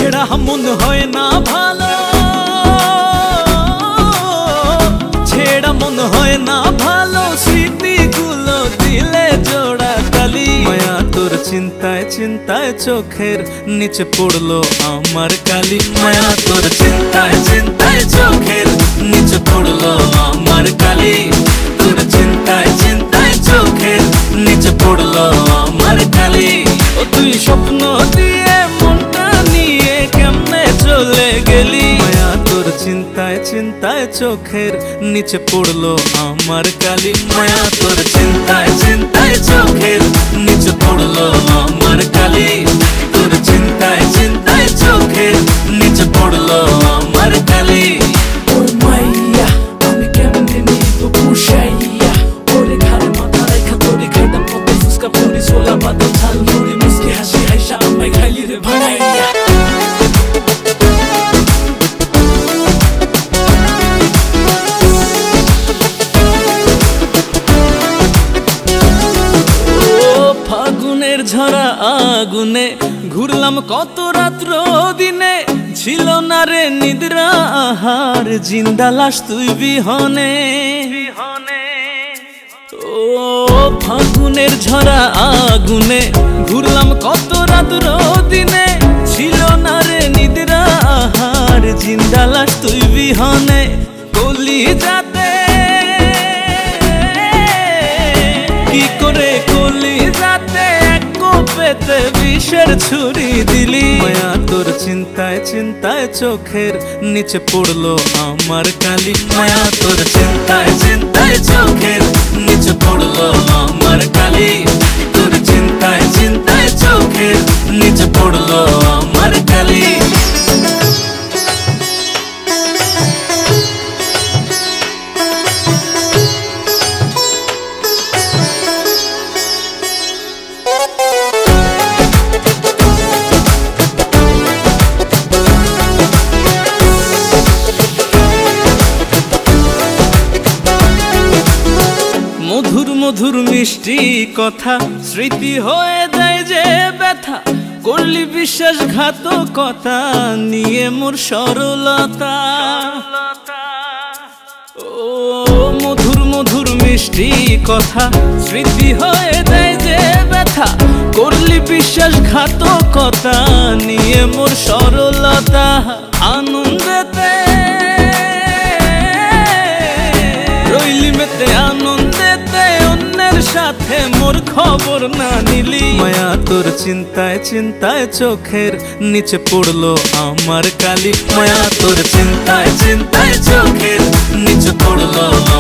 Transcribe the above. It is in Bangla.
ছেড়া মন হয় না ভালো, ছেড়া মন হয় না ভালো, স্মৃতিগুলো দিলে জোড়া তালি। মায়া তোর চিন্তায় চিন্তায় চোখের নিচে পড়লো আমার কালি। মায়া তোর চিন্তায় চিন্তায় চোখের নিচে পড়লো আমার কালি। তোর চিন্তায় চিন্তায় চোখের নিচে পড়লো আমার কালি। ও তুই স্বপ্ন দিয়ে মনটা নিয়ে কেমনে চলে গেলি। মায়া তোর চিন্তায় চিন্তায় চোখের নিচে পড়লো আমার কালি। মায়া তোর চিন্তায় চিন্তায় চোখের নিচে পড়লো আমার কালি। তোর চিন্তায় চিন্তায় চোখের নিচে পড়লো আমার কালি। ওর মাইয়া আমি কেমনে নিব পুষাইয়া, ওরে ঘাড়ে মাথা রেখা তোরে খাইতাম কত ফুচকা পুরি ছোলা বাদাম ঝাল মুড়ি মুসকি হাসি হাইসা আমায় খাইলি রে ভাড়াইয়া। ফাগুনের ঝরা আগুনে ঘুরলাম কত রাত্র দিনে, ছিল না রে নিদ্রা আহার, জিন্দা লাশ তুই বিহনে। ও ফাগুনের ঝরা আগুনে ঘুরলাম কত রাত্র দিনে, ছিল না রে নিদ্রা আহার, জিন্দা লাশ তুই বিহনে। কলি যাতে কি করে কলি যাতে পেতে বিষের ছুরি দিলি। মায়া তোর চিন্তায় চিন্তায় চোখের নিচে পড়লো আমার কালি। মায়া তোর চিন্তায় চিন্তায় চোখের নিচে পড়লো আমার কালি। তোর চিন্তায় চিন্তায় চোখের নিচে পড়লো আমার কালি। মধুর মধুর মিষ্টি কথা স্মৃতি হয়ে যায় যে ব্যথা, করলি বিশ্বাসঘাতকতা নিয়ে মোর সরলতা। ও মধুর মধুর মিষ্টি কথা স্মৃতি হয়ে যায় যে ব্যথা, করলি বিশ্বাসঘাতকতা নিয়ে মোর সরলতা। আনন্দেতে রইলি মেতে আনন্দেতে অন্যের সাথে মোর খবর না নিলি। মায়া তোর চিন্তায় চিন্তায় চোখের নিচে পড়লো আমার কালি। মায়া তোর চিন্তায় চিন্তায় চোখের নিচে পড়লো